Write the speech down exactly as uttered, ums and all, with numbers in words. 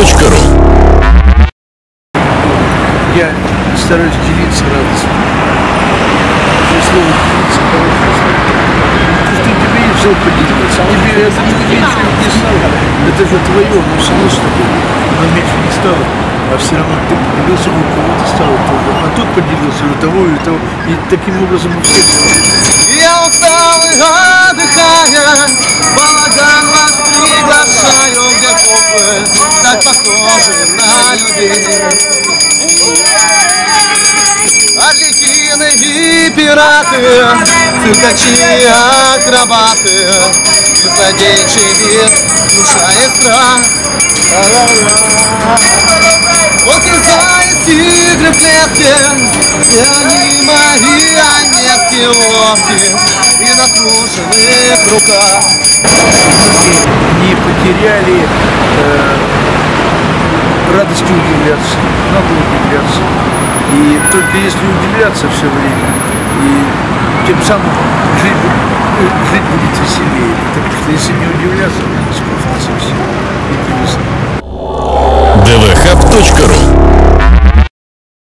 точка ру. Я стараюсь делиться радостью. Это слово делиться хорошее слово. То, что тебе есть что поделиться. Тебе это не меньше не стало. Это же твое, оно само с тобой. Оно меньше не стало. А все равно ты поделился, у кого-то стало тоже. А тот поделился у того и у того. И таким образом у всех стало. Я устал и отдыхая, балаган вас приглашаю, где куклы так похожи на людей. Арлекины и пираты, циркачи, акробаты, злодейчий вид, душа и страх. Волки, заяц, тигры в клетке, все они марионетки ловки и натруженных руках. Не потеряли э, радости удивляться, надо удивляться. И только если удивляться все время, и тем самым жить, жить будет веселее. Потому что если не удивляться, скучно совсем.